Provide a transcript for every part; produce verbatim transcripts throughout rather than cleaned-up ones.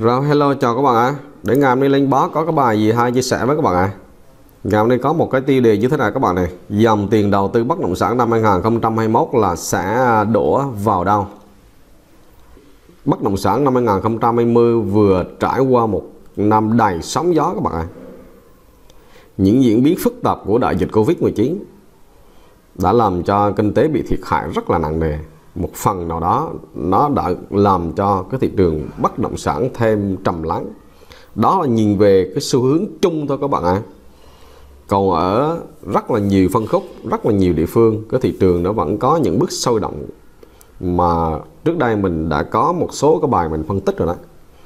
Rồi, hello, chào các bạn ạ. À. Để ngày hôm nay lên báo có cái bài gì hay chia sẻ với các bạn ạ. À. Ngày hôm nay có một cái tiêu đề như thế này các bạn này. Dòng tiền đầu tư bất động sản năm hai nghìn không trăm hai mươi mốt là sẽ đổ vào đâu? Bất động sản năm hai nghìn không trăm hai mươi vừa trải qua một năm đầy sóng gió các bạn ạ. À. Những diễn biến phức tạp của đại dịch Covid mười chín đã làm cho kinh tế bị thiệt hại rất là nặng nề. Một phần nào đó nó đã làm cho cái thị trường bất động sản thêm trầm lắng. Đó là nhìn về cái xu hướng chung thôi các bạn ạ. À. Còn ở rất là nhiều phân khúc, rất là nhiều địa phương, cái thị trường nó vẫn có những bước sôi động mà trước đây mình đã có một số cái bài mình phân tích rồi đó.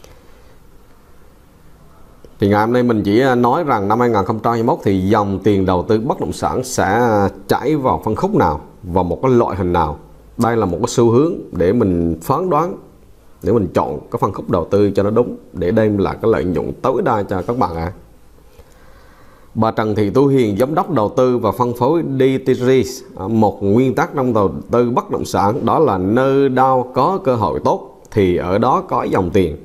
Thì ngày hôm nay mình chỉ nói rằng năm hai nghìn không trăm hai mươi mốt thì dòng tiền đầu tư bất động sản sẽ chảy vào phân khúc nào, vào một cái loại hình nào. Đây là một cái xu hướng để mình phán đoán, để mình chọn cái phân khúc đầu tư cho nó đúng, để đem lại cái lợi nhuận tối đa cho các bạn ạ. À. Bà Trần Thị Tú Hiền, giám đốc đầu tư và phân phối đê tê giê, một nguyên tắc trong đầu tư bất động sản đó là nơi đâu có cơ hội tốt thì ở đó có dòng tiền.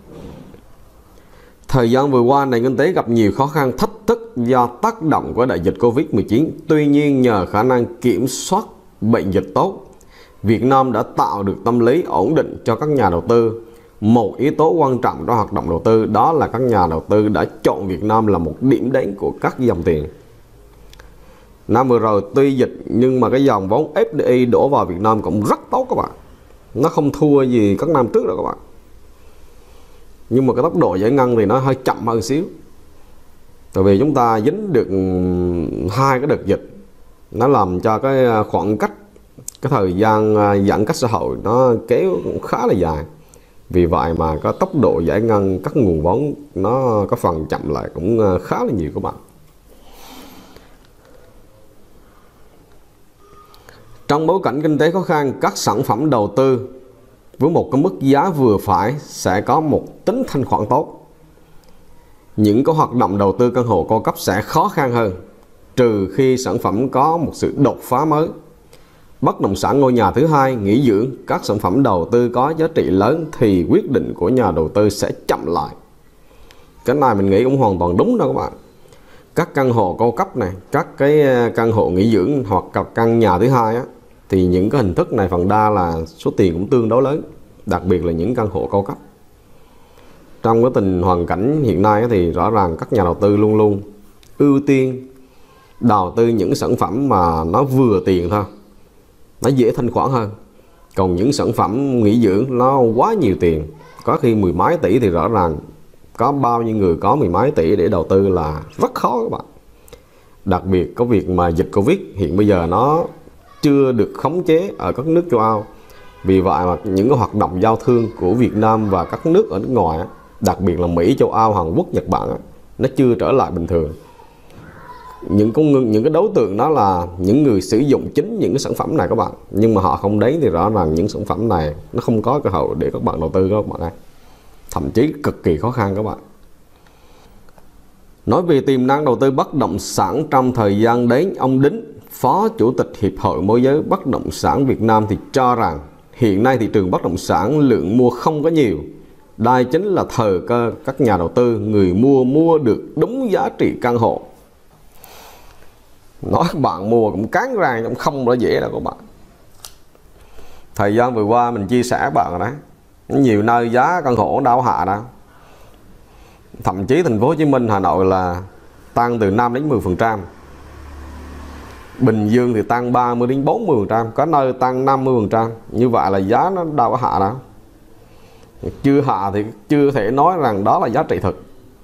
Thời gian vừa qua, nền kinh tế gặp nhiều khó khăn thách thức do tác động của đại dịch Covid mười chín. Tuy nhiên, nhờ khả năng kiểm soát bệnh dịch tốt, Việt Nam đã tạo được tâm lý ổn định cho các nhà đầu tư. Một yếu tố quan trọng trong hoạt động đầu tư đó là các nhà đầu tư đã chọn Việt Nam là một điểm đến của các dòng tiền. Năm vừa rồi tuy dịch nhưng mà cái dòng vốn ép đê i đổ vào Việt Nam cũng rất tốt các bạn. Nó không thua gì các năm trước đâu các bạn. Nhưng mà cái tốc độ giải ngân thì nó hơi chậm hơn xíu. Tại vì chúng ta dính được hai cái đợt dịch, nó làm cho cái khoảng cách, cái thời gian giãn cách xã hội nó kéo cũng khá là dài. Vì vậy mà có tốc độ giải ngân các nguồn vốn nó có phần chậm lại cũng khá là nhiều các bạn. Trong bối cảnh kinh tế khó khăn, các sản phẩm đầu tư với một cái mức giá vừa phải sẽ có một tính thanh khoản tốt. Những cái hoạt động đầu tư căn hộ cao cấp sẽ khó khăn hơn, trừ khi sản phẩm có một sự đột phá mới. Bất động sản ngôi nhà thứ hai, nghỉ dưỡng, các sản phẩm đầu tư có giá trị lớn thì quyết định của nhà đầu tư sẽ chậm lại. Cái này mình nghĩ cũng hoàn toàn đúng đâu các bạn. Các căn hộ cao cấp này, các cái căn hộ nghỉ dưỡng hoặc căn nhà thứ hai á, thì những cái hình thức này phần đa là số tiền cũng tương đối lớn, đặc biệt là những căn hộ cao cấp. Trong cái tình hoàn cảnh hiện nay á, thì rõ ràng các nhà đầu tư luôn luôn ưu tiên đầu tư những sản phẩm mà nó vừa tiền thôi, nó dễ thanh khoản hơn. Còn những sản phẩm nghỉ dưỡng nó quá nhiều tiền, có khi mười mấy tỷ thì rõ ràng có bao nhiêu người có mười mấy tỷ để đầu tư là rất khó các bạn. Đặc biệt có việc mà dịch Covid hiện bây giờ nó chưa được khống chế ở các nước châu Âu. Vì vậy mà những cái hoạt động giao thương của Việt Nam và các nước ở nước ngoài, đặc biệt là Mỹ, châu Âu, Hàn Quốc, Nhật Bản, nó chưa trở lại bình thường. Những con những cái đối tượng đó là những người sử dụng chính những cái sản phẩm này các bạn, nhưng mà họ không đến thì rõ ràng những sản phẩm này nó không có cơ hội để các bạn đầu tư các bạn ơi. Thậm chí cực kỳ khó khăn các bạn. Nói về tiềm năng đầu tư bất động sản trong thời gian đến, ông Đính, Phó Chủ tịch Hiệp hội Môi giới Bất động sản Việt Nam thì cho rằng hiện nay thị trường bất động sản lượng mua không có nhiều. Đây chính là thời cơ các nhà đầu tư, người mua mua được đúng giá trị căn hộ. Nói các bạn mua cũng cán ra cũng không đã dễ đâu các bạn. Thời gian vừa qua mình chia sẻ bạn rồi đấy, nhiều nơi giá căn hộ đâu hạ đâu. Thậm chí thành phố Hồ Chí Minh, Hà Nội là tăng từ năm đến mười phần trăm. Bình Dương thì tăng ba mươi đến bốn mươi phần trăm, có nơi tăng năm mươi phần trăm. Như vậy là giá nó đâu có hạ đâu. Chưa hạ thì chưa thể nói rằng đó là giá trị thực.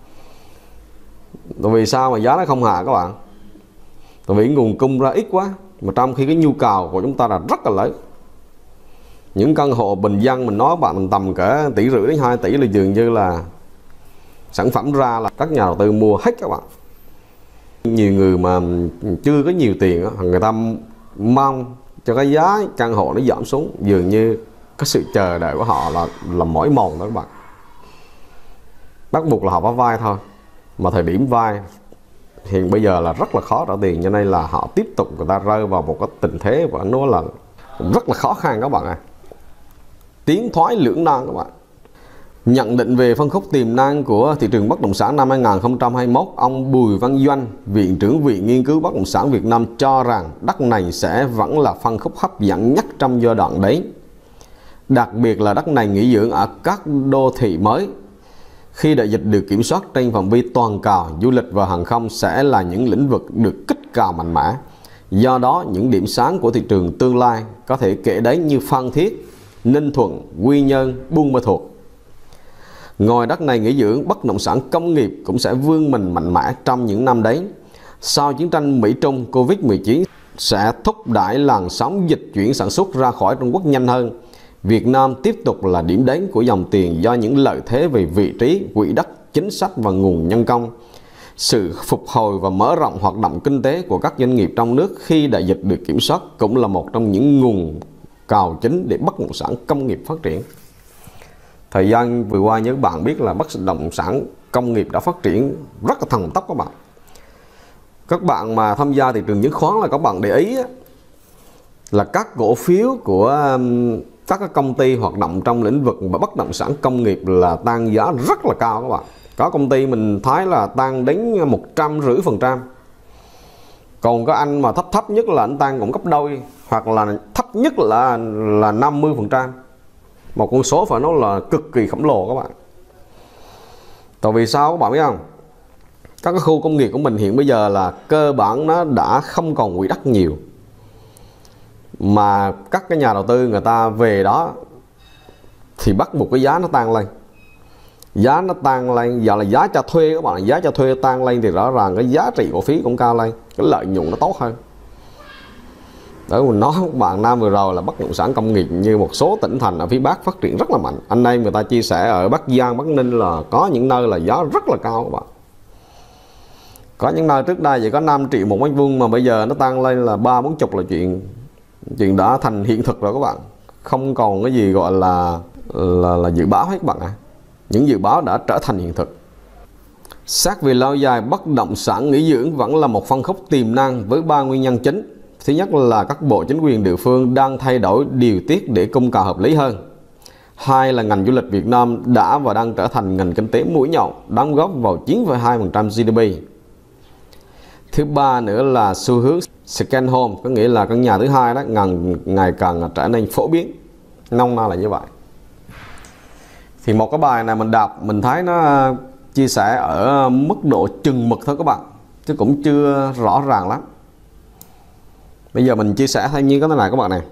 Tại vì sao mà giá nó không hạ các bạn? Tại vì nguồn cung ra ít quá, mà trong khi cái nhu cầu của chúng ta là rất là lớn. Những căn hộ bình dân mình nói bạn tầm cỡ tỷ rưỡi đến hai tỷ là dường như là sản phẩm ra là các nhà đầu tư mua hết các bạn. Nhiều người mà chưa có nhiều tiền, người ta mong cho cái giá căn hộ nó giảm xuống, dường như cái sự chờ đợi của họ là là mỏi mòn đó các bạn. Bắt buộc là họ phải vay thôi, mà thời điểm vay hiện bây giờ là rất là khó trả tiền, cho nên là họ tiếp tục người ta rơi vào một cái tình thế và nó là rất là khó khăn các bạn ạ. À. Tiến thoái lưỡng nan các bạn. Nhận định về phân khúc tiềm năng của thị trường bất động sản năm hai nghìn không trăm hai mươi mốt, ông Bùi Văn Doanh, Viện trưởng Viện Nghiên cứu Bất động sản Việt Nam cho rằng đất này sẽ vẫn là phân khúc hấp dẫn nhất trong giai đoạn đấy. Đặc biệt là đất này nghỉ dưỡng ở các đô thị mới. Khi đại dịch được kiểm soát trên phạm vi toàn cầu, du lịch và hàng không sẽ là những lĩnh vực được kích cầu mạnh mẽ. Do đó, những điểm sáng của thị trường tương lai có thể kể đến như Phan Thiết, Ninh Thuận, Quy Nhơn, Buôn Ma Thuột. Ngoài đất này nghỉ dưỡng, bất động sản công nghiệp cũng sẽ vươn mình mạnh mẽ trong những năm đấy. Sau chiến tranh Mỹ-Trung, Covid mười chín sẽ thúc đẩy làn sóng dịch chuyển sản xuất ra khỏi Trung Quốc nhanh hơn. Việt Nam tiếp tục là điểm đến của dòng tiền do những lợi thế về vị trí, quỹ đất, chính sách và nguồn nhân công. Sự phục hồi và mở rộng hoạt động kinh tế của các doanh nghiệp trong nước khi đại dịch được kiểm soát cũng là một trong những nguồn cầu chính để bất động sản công nghiệp phát triển. Thời gian vừa qua nhớ bạn biết là bất động sản công nghiệp đã phát triển rất là thần tốc các bạn. Các bạn mà tham gia thị trường chứng khoán là các bạn để ý là các cổ phiếu của các công ty hoạt động trong lĩnh vực và bất động sản công nghiệp là tăng giá rất là cao các bạn. Có công ty mình thấy là tăng đến một trăm rưỡi phần trăm. Còn có anh mà thấp thấp nhất là anh tăng cũng gấp đôi, hoặc là thấp nhất là là năm mươi phần trăm. Một con số phải nói là cực kỳ khổng lồ các bạn. Tại vì sao các bạn biết không? Các cái khu công nghiệp của mình hiện bây giờ là cơ bản nó đã không còn quỹ đất nhiều, mà các cái nhà đầu tư người ta về đó thì bắt buộc cái giá nó tăng lên. Giá nó tăng lên, giờ là giá cho thuê các bạn, giá cho thuê tăng lên thì rõ ràng cái giá trị cổ phiếu cũng cao lên, cái lợi nhuận nó tốt hơn. Đấy, mình nói các bạn, năm vừa rồi là bất động sản công nghiệp như một số tỉnh thành ở phía Bắc phát triển rất là mạnh. Anh em người ta chia sẻ ở Bắc Giang, Bắc Ninh là có những nơi là giá rất là cao các bạn. Có những nơi trước đây chỉ có năm triệu một mét vuông mà bây giờ nó tăng lên là ba bốn chục là chuyện chuyện đã thành hiện thực rồi các bạn. Không còn cái gì gọi là là, là dự báo hết các bạn ạ. À. Những dự báo đã trở thành hiện thực. Xét về lâu dài, bất động sản nghỉ dưỡng vẫn là một phân khúc tiềm năng với ba nguyên nhân chính. Thứ nhất là các bộ chính quyền địa phương đang thay đổi điều tiết để cung cầu hợp lý hơn. Hai là ngành du lịch Việt Nam đã và đang trở thành ngành kinh tế mũi nhọn, đóng góp vào chín phẩy hai phần trăm giê đê pê. Thứ ba nữa là xu hướng second home, có nghĩa là căn nhà thứ hai đó ngày, ngày càng trở nên phổ biến. Nông na là như vậy. Thì một cái bài này mình đọc mình thấy nó chia sẻ ở mức độ chừng mực thôi các bạn, chứ cũng chưa rõ ràng lắm. Bây giờ mình chia sẻ thêm như cái này các bạn này.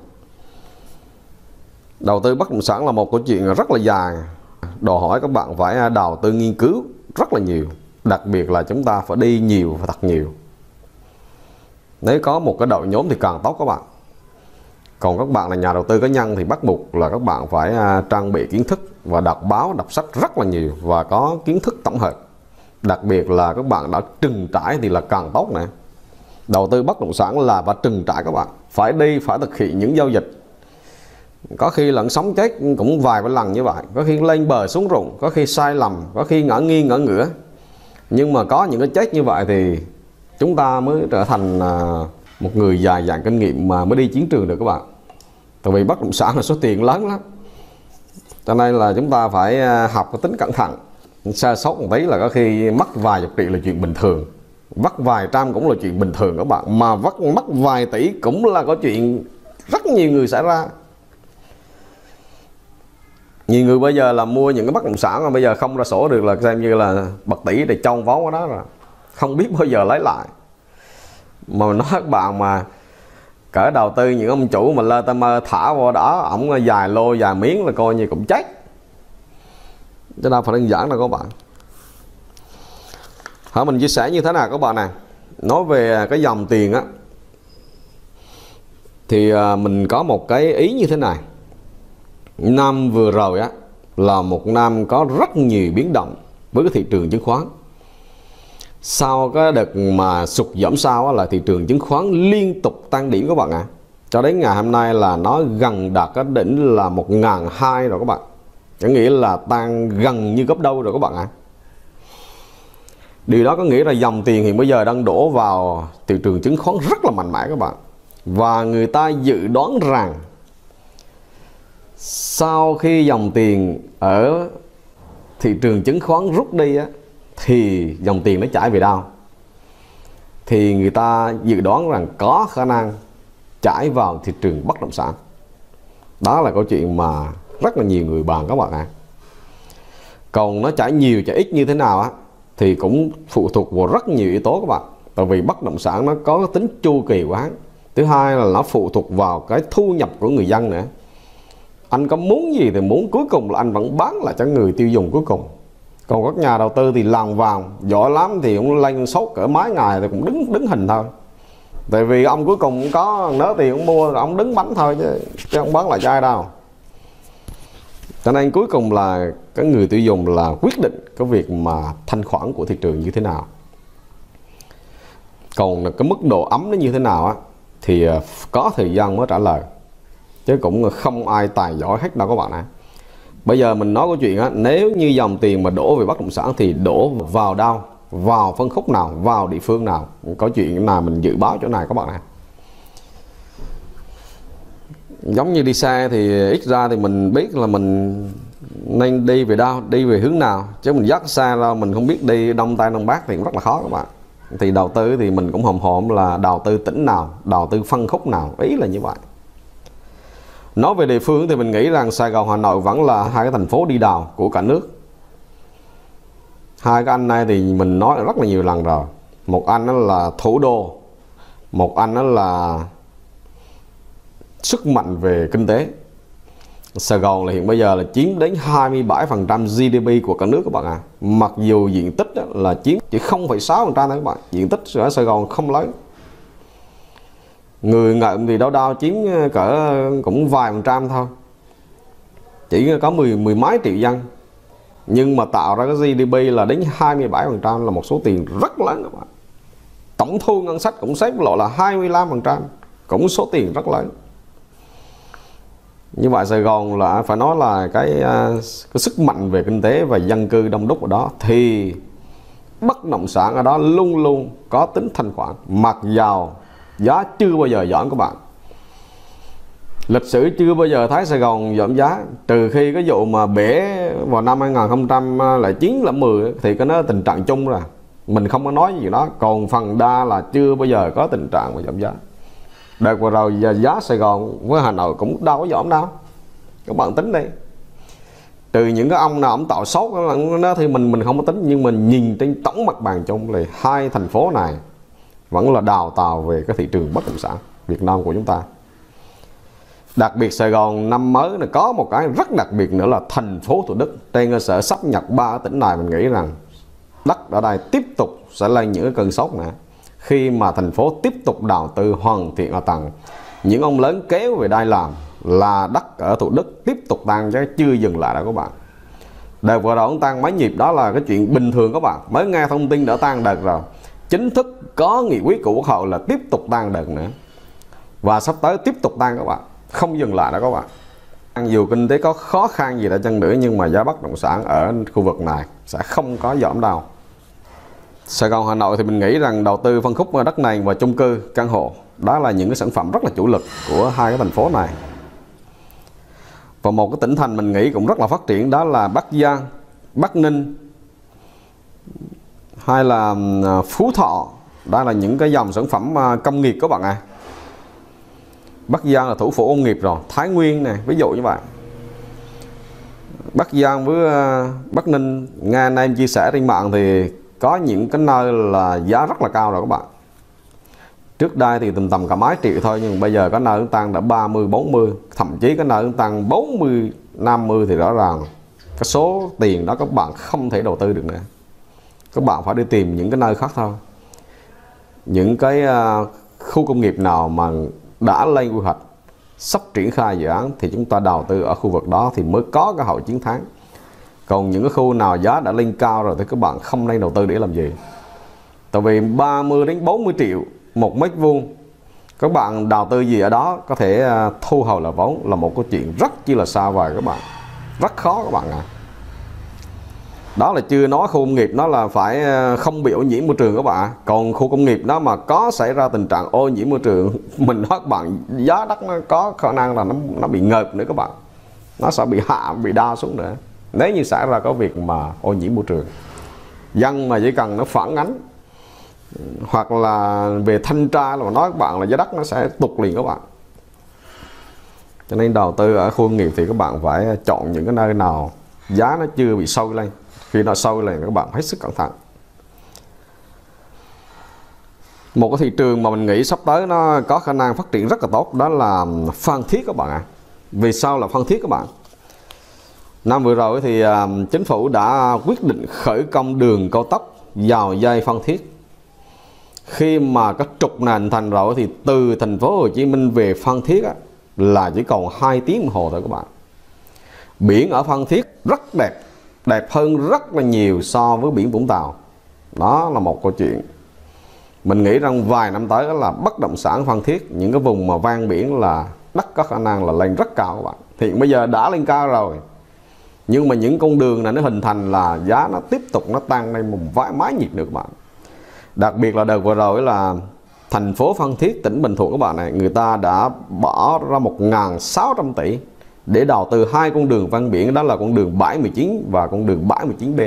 Đầu tư bất động sản là một câu chuyện rất là dài, đòi hỏi các bạn phải đầu tư nghiên cứu rất là nhiều. Đặc biệt là chúng ta phải đi nhiều và thật nhiều. Nếu có một cái đội nhóm thì càng tốt các bạn. Còn các bạn là nhà đầu tư cá nhân thì bắt buộc là các bạn phải trang bị kiến thức và đọc báo, đọc sách rất là nhiều và có kiến thức tổng hợp. Đặc biệt là các bạn đã từng trải thì là càng tốt nè. Đầu tư bất động sản là phải từng trải các bạn. Phải đi, phải thực hiện những giao dịch. Có khi lẫn sống chết cũng vài ba lần như vậy. Có khi lên bờ xuống rụng, có khi sai lầm, có khi ngỡ nghiêng ngỡ ngửa. Nhưng mà có những cái chết như vậy thì chúng ta mới trở thành một người dài dặn kinh nghiệm mà mới đi chiến trường được các bạn. Tại vì bất động sản là số tiền lớn lắm. Cho nên là chúng ta phải học cái tính cẩn thận. Sai sót một tí là có khi mất vài chục triệu là chuyện bình thường. Vắt vài trăm cũng là chuyện bình thường các bạn. Mà vắt mất vài tỷ cũng là có chuyện rất nhiều người xảy ra. Nhiều người bây giờ là mua những cái bất động sản mà bây giờ không ra sổ được là xem như là bạc tỷ để trông vó ở đó rồi. Không biết bao giờ lấy lại. Mà mình nói các bạn mà cỡ đầu tư những ông chủ mà lơ tơ mơ thả vô đó, ổng dài lô dài miếng là coi như cũng chết. Chứ đâu phải đơn giản đâu các bạn. Hả, mình chia sẻ như thế nào các bạn nè. Nói về cái dòng tiền á, thì mình có một cái ý như thế này. Năm vừa rồi á là một năm có rất nhiều biến động với cái thị trường chứng khoán. Sau cái đợt mà sụt giảm sau á, là thị trường chứng khoán liên tục tăng điểm các bạn ạ. À. Cho đến ngày hôm nay là nó gần đạt cái đỉnh là một nghìn hai trăm rồi các bạn. Có nghĩa là tăng gần như gấp đôi rồi các bạn ạ. À. Điều đó có nghĩa là dòng tiền hiện bây giờ đang đổ vào thị trường chứng khoán rất là mạnh mẽ các bạn. Và người ta dự đoán rằng sau khi dòng tiền ở thị trường chứng khoán rút đi á, thì dòng tiền nó chảy về đâu? Thì người ta dự đoán rằng có khả năng chảy vào thị trường bất động sản. Đó là câu chuyện mà rất là nhiều người bàn các bạn ạ. À. Còn nó chảy nhiều chảy ít như thế nào á thì cũng phụ thuộc vào rất nhiều yếu tố các bạn. Tại vì bất động sản nó có tính chu kỳ quá. Thứ hai là nó phụ thuộc vào cái thu nhập của người dân nữa. Anh có muốn gì thì muốn, cuối cùng là anh vẫn bán lại cho người tiêu dùng cuối cùng. Còn các nhà đầu tư thì lòng vàng giỏi lắm thì cũng lên sốt cỡ mấy ngày thì cũng đứng đứng hình thôi. Tại vì ông cuối cùng cũng có nớ tiền cũng mua, ông đứng bánh thôi chứ, chứ không bán lại cho ai đâu. Cho nên cuối cùng là cái người tiêu dùng là quyết định cái việc mà thanh khoản của thị trường như thế nào. Còn cái mức độ ấm nó như thế nào á thì có thời gian mới trả lời, chứ cũng không ai tài giỏi hết đâu các bạn ạ. Bây giờ mình nói câu chuyện á, nếu như dòng tiền mà đổ về bất động sản thì đổ vào đâu, vào phân khúc nào, vào địa phương nào? Có chuyện nào mình dự báo chỗ này các bạn ạ. Giống như đi xe thì ít ra thì mình biết là mình nên đi về đâu, đi về hướng nào. Chứ mình dắt xe ra mình không biết đi đông tây đông bắc thì cũng rất là khó các bạn. Thì đầu tư thì mình cũng hòm hòm là đầu tư tỉnh nào, đầu tư phân khúc nào, ý là như vậy. Nói về địa phương thì mình nghĩ rằng Sài Gòn, Hà Nội vẫn là hai cái thành phố đi đầu của cả nước. Hai cái anh này thì mình nói rất là nhiều lần rồi. Một anh đó là thủ đô, một anh đó là sức mạnh về kinh tế. Sài Gòn là hiện bây giờ là chiếm đến hai mươi bảy phần trăm giê đê pê của cả nước các bạn ạ. À. Mặc dù diện tích là chiếm chỉ không phẩy sáu phần trăm thôi các bạn. Diện tích ở Sài Gòn không lớn. Người ngợm thì đâu đâu chiếm cỡ cũng vài phần trăm thôi. Chỉ có mười, mười mấy triệu dân. Nhưng mà tạo ra cái giê đê pê là đến hai mươi bảy phần trăm, là một số tiền rất lớn các bạn. Tổng thu ngân sách cũng xếp lộ là hai mươi lăm phần trăm, cũng số tiền rất lớn. Như vậy Sài Gòn là phải nói là cái, cái sức mạnh về kinh tế và dân cư đông đúc ở đó, thì bất động sản ở đó luôn luôn có tính thanh khoản, mặc dầu giá chưa bao giờ giảm các bạn. Lịch sử chưa bao giờ thấy Sài Gòn giảm giá, trừ khi cái vụ mà bể vào năm hai nghìn không trăm lẻ chín là mười thì cái nó tình trạng chung rồi, mình không có nói gì đó. Còn phần đa là chưa bao giờ có tình trạng mà giảm giá. Đợt vừa rồi giá Sài Gòn với Hà Nội cũng đâu có giảm đâu, các bạn tính đi. Trừ những cái ông nào ông tạo sốt đó thì mình mình không có tính, nhưng mình nhìn trên tổng mặt bằng chung là hai thành phố này vẫn là đào tạo về cái thị trường bất động sản Việt Nam của chúng ta. Đặc biệt Sài Gòn năm mới này có một cái rất đặc biệt nữa là thành phố Thủ Đức. Trên cơ sở sắp nhập ba tỉnh này, mình nghĩ rằng đất ở đây tiếp tục sẽ lên những cái cơn sốt nữa. Khi mà thành phố tiếp tục đầu tư hoàn thiện hạ tầng, những ông lớn kéo về đây làm, là đất ở Thủ Đức tiếp tục tăng chứ chưa dừng lại đâu các bạn. Đợt vừa rồi tăng mấy nhịp đó là cái chuyện bình thường các bạn. Mới nghe thông tin đã tăng đợt rồi, chính thức có nghị quyết của Quốc hội là tiếp tục tăng đợt nữa, và sắp tới tiếp tục tăng các bạn, không dừng lại đâu các bạn. Dù kinh tế có khó khăn gì đã chăng nữa, nhưng mà giá bất động sản ở khu vực này sẽ không có giảm đâu. Sài Gòn, Hà Nội thì mình nghĩ rằng đầu tư phân khúc đất nền và chung cư, căn hộ, đó là những cái sản phẩm rất là chủ lực của hai cái thành phố này. Và một cái tỉnh thành mình nghĩ cũng rất là phát triển, đó là Bắc Giang, Bắc Ninh hay là Phú Thọ. Đó là những cái dòng sản phẩm công nghiệp các bạn ạ. À. Bắc Giang là thủ phủ công nghiệp rồi, Thái Nguyên này, ví dụ như vậy. Bắc Giang với Bắc Ninh, nghe anh em chia sẻ trên mạng thì có những cái nơi là giá rất là cao rồi các bạn. Trước đây thì tầm tầm cả mấy triệu thôi, nhưng bây giờ có nơi tăng đã ba mươi, bốn mươi, thậm chí có nơi tăng bốn mươi, năm mươi, thì rõ ràng cái số tiền đó các bạn không thể đầu tư được nữa. Các bạn phải đi tìm những cái nơi khác thôi. Những cái uh, khu công nghiệp nào mà đã lên quy hoạch, sắp triển khai dự án thì chúng ta đầu tư ở khu vực đó thì mới có cái hậu chiến thắng. Còn những cái khu nào giá đã lên cao rồi thì các bạn không nên đầu tư để làm gì. Tại vì ba mươi đến bốn mươi triệu một mét vuông, các bạn đầu tư gì ở đó có thể thu hồi là vốn là một câu chuyện rất chi là xa vời các bạn, rất khó các bạn ạ. À. Đó là chưa nói khu công nghiệp nó là phải không bị ô nhiễm môi trường các bạn. Còn khu công nghiệp đó mà có xảy ra tình trạng ô nhiễm môi trường, mình nói các bạn, giá đất nó có khả năng là nó, nó bị ngợp nữa các bạn. Nó sẽ bị hạ, bị đa xuống nữa. nếu như xảy ra có việc mà ô nhiễm môi trường. Dân mà chỉ cần nó phản ánh hoặc là về thanh tra là nói các bạn là giá đất nó sẽ tụt liền các bạn. Cho nên đầu tư ở khu công nghiệp thì các bạn phải chọn những cái nơi nào giá nó chưa bị sâu lên. Khi nó sâu lên các bạn hết sức cẩn thận. Một cái thị trường mà mình nghĩ sắp tới nó có khả năng phát triển rất là tốt đó là Phan Thiết các bạn ạ. À. Vì sao là Phan Thiết các bạn? Năm vừa rồi thì uh, chính phủ đã quyết định khởi công đường cao tốc vào dây Phan Thiết. Khi mà cái trục này hình thành rồi thì từ thành phố Hồ Chí Minh về Phan Thiết á, là chỉ còn hai tiếng đồng hồ thôi các bạn. Biển ở Phan Thiết rất đẹp, đẹp hơn rất là nhiều so với biển Vũng Tàu. Đó là một câu chuyện. Mình nghĩ rằng vài năm tới đó là bất động sản Phan Thiết, những cái vùng mà ven biển là đất có khả năng là lên rất cao các bạn. Hiện bây giờ đã lên cao rồi, nhưng mà những con đường này nó hình thành là giá nó tiếp tục nó tăng lên một vài mái nhiệt nữa các bạn. Đặc biệt là đợt vừa rồi là thành phố Phan Thiết, tỉnh Bình Thuận các bạn này, người ta đã bỏ ra một nghìn sáu trăm tỷ để đầu tư hai con đường ven biển, đó là con đường bảy một chín và con đường bảy một chín B.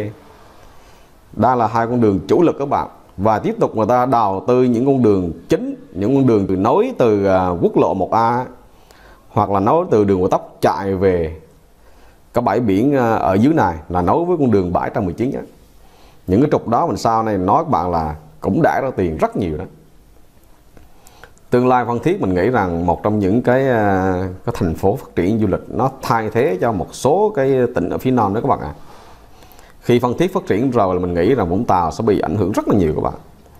Đó là hai con đường chủ lực các bạn. Và tiếp tục người ta đầu tư những con đường chính, những con đường từ nối từ uh, quốc lộ một A hoặc là nối từ đường cao tốc chạy về cái bãi biển uh, ở dưới này là nối với con đường bảy một chín á. Những cái trục đó mình sau này nói các bạn là cũng đã ra tiền rất nhiều đó. Tương lai Phan Thiết mình nghĩ rằng một trong những cái, cái thành phố phát triển du lịch nó thay thế cho một số cái tỉnh ở phía Nam đó các bạn ạ. À. Khi Phan Thiết phát triển rồi là mình nghĩ rằng Vũng Tàu sẽ bị ảnh hưởng rất là nhiều các bạn.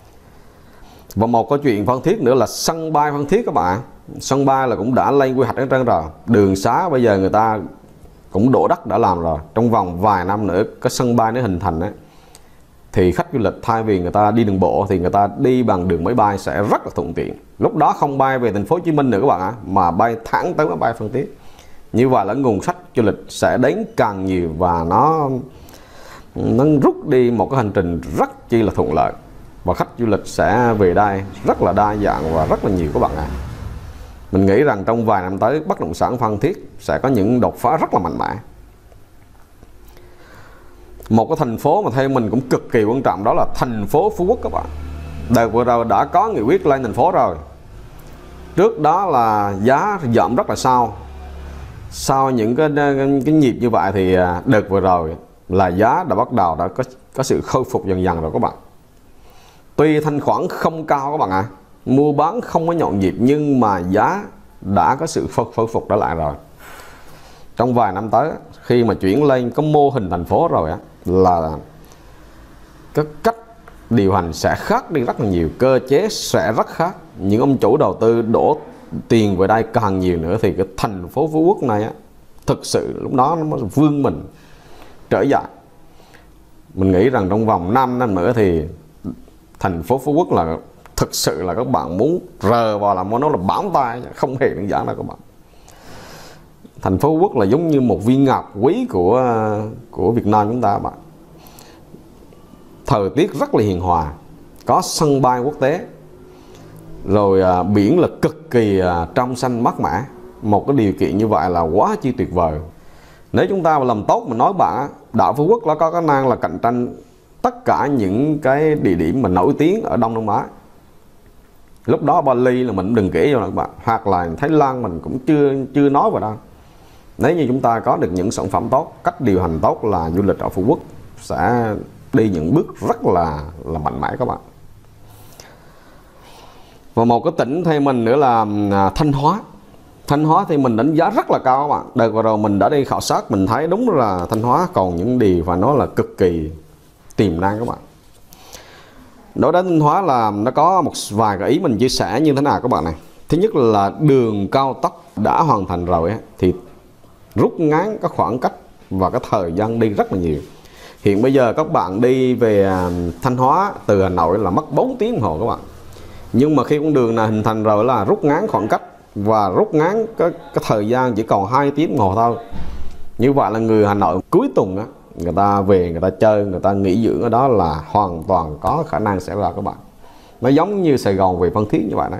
Và một câu chuyện Phan Thiết nữa là sân bay Phan Thiết các bạn. Sân bay là cũng đã lên quy hoạch ở trên rồi. Đường xá bây giờ người ta cũng đổ đất đã làm rồi. Trong vòng vài năm nữa cái sân bay nó hình thành ấy, thì khách du lịch thay vì người ta đi đường bộ thì người ta đi bằng đường máy bay sẽ rất là thuận tiện. Lúc đó không bay về thành phố Hồ Chí Minh nữa các bạn ạ, mà bay thẳng tới máy bay Phan Thiết. Như vậy là nguồn khách du lịch sẽ đến càng nhiều và nó nó rút đi một cái hành trình rất chi là thuận lợi, và khách du lịch sẽ về đây rất là đa dạng và rất là nhiều các bạn ạ. Mình nghĩ rằng trong vài năm tới bất động sản Phan Thiết sẽ có những đột phá rất là mạnh mẽ. Một cái thành phố mà theo mình cũng cực kỳ quan trọng đó là thành phố Phú Quốc các bạn. Đợt vừa rồi đã có nghị quyết lên thành phố rồi. Trước đó là giá giảm rất là sâu. Sau những cái, cái nhịp như vậy thì đợt vừa rồi là giá đã bắt đầu đã có, có sự khôi phục dần dần rồi các bạn. Tuy thanh khoản không cao các bạn ạ, à, mua bán không có nhộn nhịp, nhưng mà giá đã có sự khôi phục trở lại rồi. Trong vài năm tới khi mà chuyển lên có mô hình thành phố rồi á, là cái cách điều hành sẽ khác đi rất là nhiều, cơ chế sẽ rất khác. Những ông chủ đầu tư đổ tiền về đây càng nhiều nữa thì cái thành phố Phú Quốc này á, thực sự lúc đó nó mới vươn mình trở dậy. Mình nghĩ rằng trong vòng năm năm nữa thì thành phố Phú Quốc là thực sự là các bạn muốn rờ vào làm nó là bám tay, không hề đơn giản đâu các bạn. Thành phố Phú Quốc là giống như một viên ngọc quý của của Việt Nam chúng ta bạn. Thời tiết rất là hiền hòa, có sân bay quốc tế, rồi à, biển là cực kỳ à, trong xanh mát mẻ. Một cái điều kiện như vậy là quá chi tuyệt vời. Nếu chúng ta mà làm tốt, mình nói bạn, đảo Phú Quốc nó có khả năng là cạnh tranh tất cả những cái địa điểm mà nổi tiếng ở Đông Nam Á. Lúc đó Bali là mình đừng kể cho các bạn, hoặc là Thái Lan mình cũng chưa chưa nói vào đâu. Nếu như chúng ta có được những sản phẩm tốt, cách điều hành tốt là du lịch ở Phú Quốc sẽ đi những bước rất là là mạnh mẽ các bạn. Và một cái tỉnh theo mình nữa là Thanh Hóa. Thanh Hóa thì mình đánh giá rất là cao các bạn. Đợt vừa rồi mình đã đi khảo sát, mình thấy đúng là Thanh Hóa còn những điều và nó là cực kỳ tiềm năng các bạn. Đối với Thanh Hóa là nó có một vài cái ý mình chia sẻ như thế nào các bạn này. Thứ nhất là đường cao tốc đã hoàn thành rồi ấy, thì rút ngắn các khoảng cách và cái thời gian đi rất là nhiều. Hiện bây giờ các bạn đi về Thanh Hóa từ Hà Nội là mất bốn tiếng đồng hồ các bạn. Nhưng mà khi con đường này hình thành rồi là rút ngắn khoảng cách và rút ngắn cái, cái thời gian chỉ còn hai tiếng đồng hồ thôi. Như vậy là người Hà Nội cuối tuần á, người ta về người ta chơi, người ta nghỉ dưỡng ở đó là hoàn toàn có khả năng xảy ra các bạn. Nó giống như Sài Gòn về Phan Thiết như vậy đấy.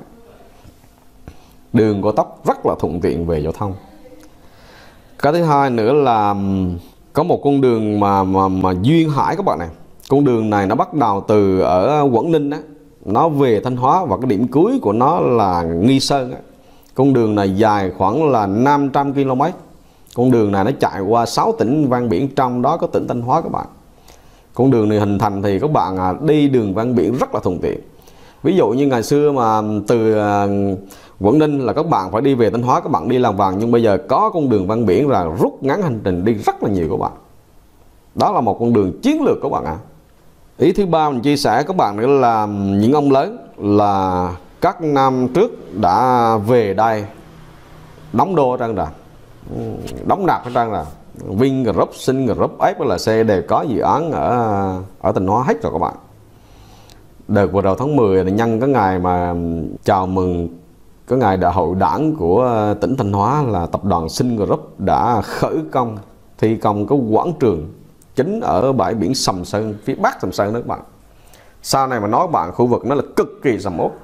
Đường cao tốc rất là thuận tiện về giao thông. Cái thứ hai nữa là Có một con đường mà mà mà duyên hải các bạn này. Con đường này nó bắt đầu từ ở Quảng Ninh á, nó về Thanh Hóa và cái điểm cuối của nó là Nghi Sơn á. Con đường này dài khoảng là năm trăm ki lô mét. Con đường này nó chạy qua sáu tỉnh ven biển, trong đó có tỉnh Thanh Hóa các bạn. Con đường này hình thành thì các bạn đi đường ven biển rất là thuận tiện. Ví dụ như ngày xưa mà từ Quảng Ninh là các bạn phải đi về Thanh Hóa, các bạn đi làm vàng, nhưng bây giờ có con đường ven biển là rút ngắn hành trình đi rất là nhiều các bạn. Đó là một con đường chiến lược các bạn ạ. À. Ý thứ ba mình chia sẻ các bạn nữa là những ông lớn là các năm trước đã về đây đóng đô ở trang rồi, đóng nạp ở trang rồi. Vingroup, Singroup, ép lờ xê đều có dự án ở ở Thanh Hóa hết rồi các bạn. Đợt vừa đầu tháng mười nhân cái ngày mà chào mừng cái ngày đại hội đảng của tỉnh Thanh Hóa là tập đoàn Singroup đã khởi công thi công cái quảng trường chính ở bãi biển Sầm Sơn, phía bắc Sầm Sơn đó các bạn. Sau này mà nói các bạn, khu vực nó là cực kỳ sầm uất.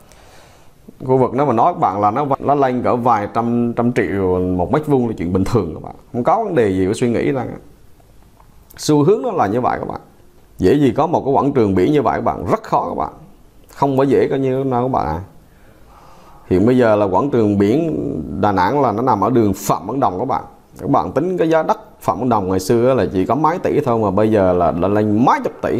Khu vực nó mà nói các bạn là nó nó lên cỡ vài trăm trăm triệu một mét vuông là chuyện bình thường các bạn, không có vấn đề gì phải suy nghĩ ra. Xu hướng nó là như vậy các bạn. Dễ gì có một cái quảng trường biển như vậy các bạn, rất khó các bạn, không phải dễ coi như nào các bạn à. Hiện bây giờ là quảng trường biển Đà Nẵng là nó nằm ở đường Phạm Văn Đồng các bạn. Các bạn tính cái giá đất Phạm Văn Đồng ngày xưa là chỉ có mấy tỷ thôi, mà bây giờ là, là lên mấy chục tỷ.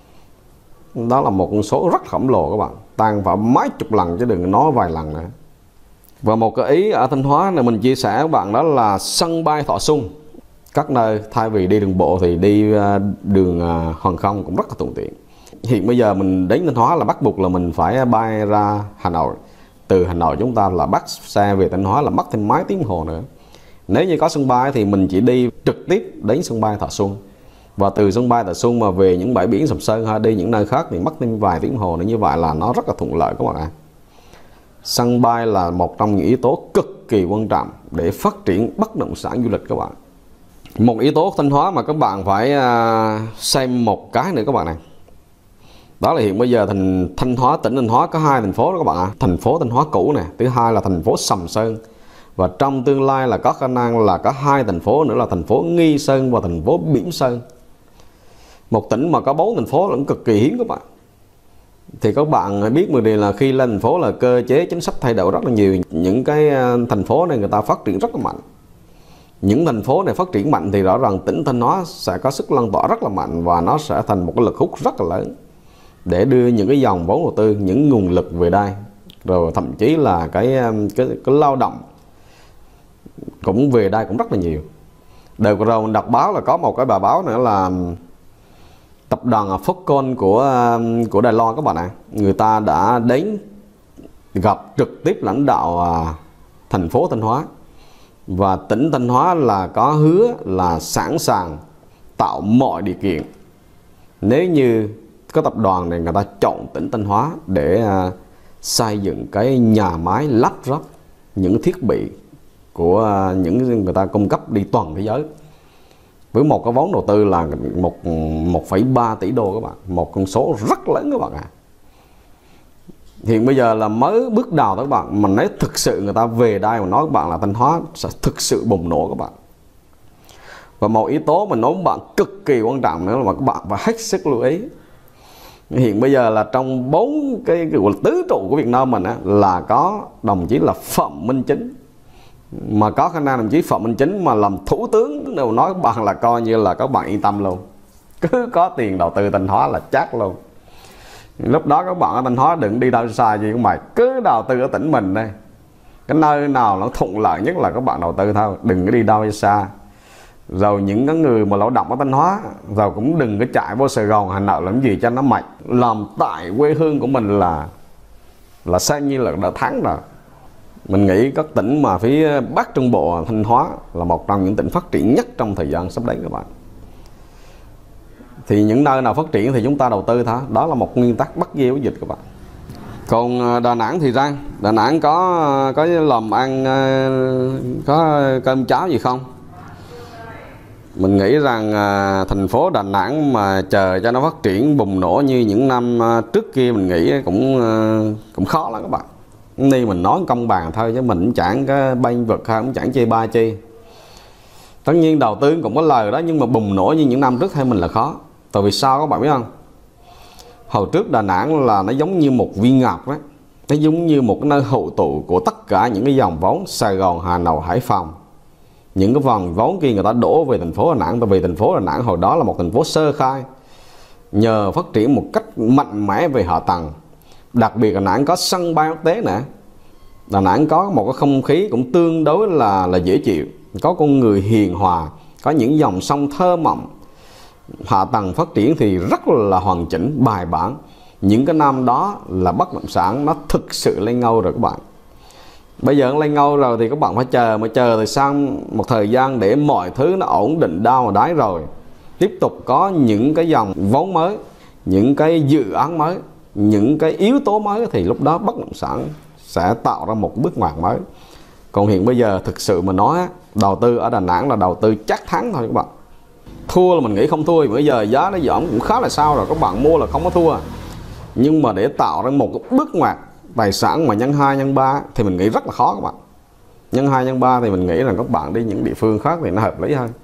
Đó là một con số rất khổng lồ các bạn, tăng vào mấy chục lần chứ đừng nói vài lần nữa. Và một cái ý ở Thanh Hóa này mình chia sẻ các bạn, đó là sân bay Thọ Xuân. Các nơi thay vì đi đường bộ thì đi đường hàng không cũng rất là thuận tiện. Hiện bây giờ mình đến Thanh Hóa là bắt buộc là mình phải bay ra Hà Nội. Từ Hà Nội chúng ta là bắt xe về Thanh Hóa là mất thêm mấy tiếng hồ nữa. Nếu như có sân bay thì mình chỉ đi trực tiếp đến sân bay Thọ Xuân. Và từ sân bay Thọ Xuân mà về những bãi biển Sầm Sơn hay đi những nơi khác thì mất thêm vài tiếng hồ nữa. Như vậy là nó rất là thuận lợi các bạn ạ. Sân bay là một trong những yếu tố cực kỳ quan trọng để phát triển bất động sản du lịch các bạn. Một yếu tố Thanh Hóa mà các bạn phải xem một cái nữa các bạn này. Đó là hiện bây giờ thành Thanh Hóa, tỉnh Thanh Hóa có hai thành phố đó các bạn ạ. Thành phố Thanh Hóa cũ nè, thứ hai là thành phố Sầm Sơn. Và trong tương lai là có khả năng là có hai thành phố nữa là thành phố Nghi Sơn và thành phố Bỉm Sơn. Một tỉnh mà có bốn thành phố là cũng cực kỳ hiếm các bạn. Thì các bạn biết một điều là khi lên thành phố là cơ chế chính sách thay đổi rất là nhiều. Những cái thành phố này người ta phát triển rất là mạnh. Những thành phố này phát triển mạnh thì rõ ràng tỉnh Thanh Hóa sẽ có sức lan tỏa rất là mạnh, và nó sẽ thành một cái lực hút rất là lớn để đưa những cái dòng vốn đầu tư, những nguồn lực về đây, rồi thậm chí là cái cái, cái lao động cũng về đây cũng rất là nhiều. Đợt vừa rồi mình đọc báo là có một cái bài báo nữa là tập đoàn Foxconn của của Đài Loan các bạn ạ. Người ta đã đến gặp trực tiếp lãnh đạo thành phố Thanh Hóa, và tỉnh Thanh Hóa là có hứa là sẵn sàng tạo mọi điều kiện nếu như cái tập đoàn này người ta chọn tỉnh Thanh Hóa để uh, xây dựng cái nhà máy lắp ráp những thiết bị của uh, những người ta cung cấp đi toàn thế giới, với một cái vốn đầu tư là một một phẩy ba tỷ đô các bạn, một con số rất lớn các bạn ạ. À. Hiện bây giờ là mới bước đầu các bạn, mà nếu thực sự người ta về đây mà nói các bạn là Thanh Hóa sẽ thực sự bùng nổ các bạn. Và một yếu tố mình nói các bạn cực kỳ quan trọng nữa là mà các bạn phải hết sức lưu ý. Hiện bây giờ là trong bốn cái, cái tứ trụ của Việt Nam mình á, là có đồng chí là Phạm Minh Chính, mà có khả năng đồng chí Phạm Minh Chính mà làm thủ tướng đều nói các bạn là coi như là các bạn yên tâm luôn, cứ có tiền đầu tư Thanh Hóa là chắc luôn. Lúc đó các bạn ở Thanh Hóa đừng đi đâu xa gì các bạn, cứ đầu tư ở tỉnh mình đây, cái nơi nào nó thuận lợi nhất là các bạn đầu tư thôi, đừng có đi đâu xa. Rồi những cái người mà lao động ở Thanh Hóa rồi cũng đừng có chạy vô Sài Gòn, Hà Nội làm gì cho nó mệt, làm tại quê hương của mình là là xem như là đã thắng rồi. Mình nghĩ các tỉnh mà phía Bắc Trung Bộ, Thanh Hóa là một trong những tỉnh phát triển nhất trong thời gian sắp đến các bạn. Thì những nơi nào phát triển thì chúng ta đầu tư thôi, đó là một nguyên tắc bắt dê với dịch các bạn. Còn Đà Nẵng thì ra, Đà Nẵng có có làm ăn, có cơm cháo gì không? Mình nghĩ rằng à, thành phố Đà Nẵng mà chờ cho nó phát triển bùng nổ như những năm à, trước kia mình nghĩ cũng à, cũng khó lắm các bạn. Ni mình nói công bằng thôi chứ mình cũng chẳng cái banh vực hay cũng chẳng chê ba chi. Tất nhiên đầu tư cũng có lời đó, nhưng mà bùng nổ như những năm trước theo mình là khó. Tại vì sao các bạn biết không? Hồi trước Đà Nẵng là nó giống như một viên ngọc đó, nó giống như một nơi hội tụ của tất cả những cái dòng vốn Sài Gòn, Hà Nội, Hải Phòng. Những cái vòng vốn kia người ta đổ về thành phố Đà Nẵng. Tại vì thành phố Đà Nẵng hồi đó là một thành phố sơ khai, nhờ phát triển một cách mạnh mẽ về hạ tầng. Đặc biệt Đà Nẵng có sân bay quốc tế nữa. Đà Nẵng có một cái không khí cũng tương đối là, là dễ chịu, có con người hiền hòa, có những dòng sông thơ mộng. Hạ tầng phát triển thì rất là hoàn chỉnh, bài bản. Những cái năm đó là bất động sản nó thực sự lên ngôi rồi các bạn. Bây giờ nó lên ngôi rồi thì các bạn phải chờ, mà chờ thì sang một thời gian để mọi thứ nó ổn định đau mà đáy rồi, tiếp tục có những cái dòng vốn mới, những cái dự án mới, những cái yếu tố mới, thì lúc đó bất động sản sẽ tạo ra một bước ngoặt mới. Còn hiện bây giờ thực sự mà nói, đầu tư ở Đà Nẵng là đầu tư chắc thắng thôi các bạn. Thua là mình nghĩ không thua, bây giờ giá nó giảm cũng khá là sao rồi, các bạn mua là không có thua. Nhưng mà để tạo ra một cái bước ngoặt tài sản mà nhân hai nhân ba thì mình nghĩ rất là khó các bạn. Nhân hai nhân ba thì mình nghĩ là các bạn đi những địa phương khác thì nó hợp lý hơn.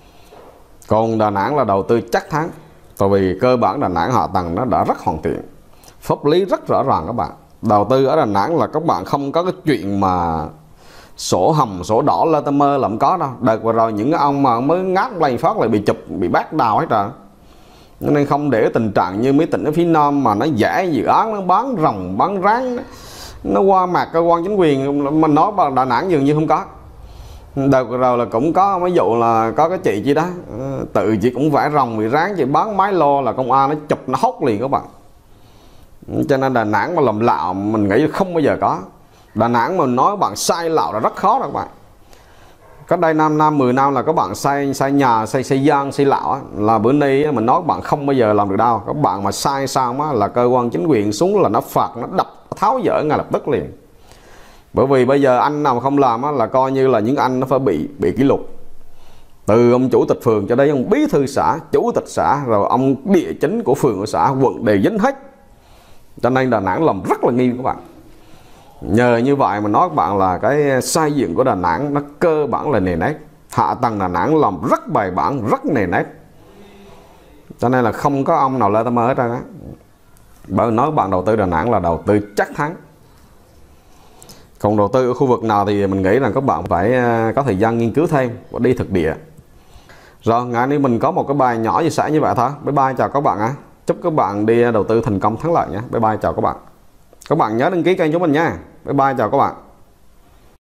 Còn Đà Nẵng là đầu tư chắc thắng, tại vì cơ bản Đà Nẵng hạ tầng nó đã rất hoàn thiện, pháp lý rất rõ ràng các bạn. Đầu tư ở Đà Nẵng là các bạn không có cái chuyện mà sổ hồng sổ đỏ lơ tơ mơ là không có đâu. Đợt vừa rồi những cái ông mà mới ngáp lên phát lại bị chụp, bị bắt đào hết rồi. Nên không để tình trạng như mấy tỉnh ở phía Nam mà nó vẽ dự án, nó bán rồng bán rán, nó qua mặt cơ quan chính quyền. Mình nói bằng Đà Nẵng dường như không có. Đợt vừa rồi là cũng có mấy vụ là có cái chị chi đó tự chị cũng vẽ rồng bị rán, chị bán máy lô là công an nó chụp nó hốt liền các bạn. Cho nên Đà Nẵng mà làm lạo mình nghĩ không bao giờ có. Đà Nẵng mà nói bạn xây lạo là rất khó đó các bạn. Cách đây năm năm mười năm là các bạn xây xây nhà, xây xây gian, xây lạo á, là bữa nay mình nói các bạn không bao giờ làm được đâu. Các bạn mà sai sao á là cơ quan chính quyền xuống là nó phạt, nó đập, nó tháo dỡ ngay lập tức liền. Bởi vì bây giờ anh nào mà không làm á là coi như là những anh nó phải bị bị kỷ luật. Từ ông chủ tịch phường cho đến ông bí thư xã, chủ tịch xã, rồi ông địa chính của phường của xã, quận đều dính hết. Cho nên Đà Nẵng làm rất là nghiêm các bạn. Nhờ như vậy mà nói các bạn là cái xây dựng của Đà Nẵng nó cơ bản là nền nếp. Hạ tầng Đà Nẵng làm rất bài bản, rất nền nếp. Cho nên là không có ông nào lơ tơ mơ hết ra. Bởi nói bạn đầu tư Đà Nẵng là đầu tư chắc thắng. Còn đầu tư ở khu vực nào thì mình nghĩ là các bạn phải có thời gian nghiên cứu thêm và đi thực địa. Rồi ngày nay mình có một cái bài nhỏ chia sẻ như vậy thôi. Bye bye, chào các bạn á. Chúc các bạn đi đầu tư thành công thắng lợi nhé. Bye bye, chào các bạn. Các bạn nhớ đăng ký kênh chúng mình nha. Bye bye, chào các bạn.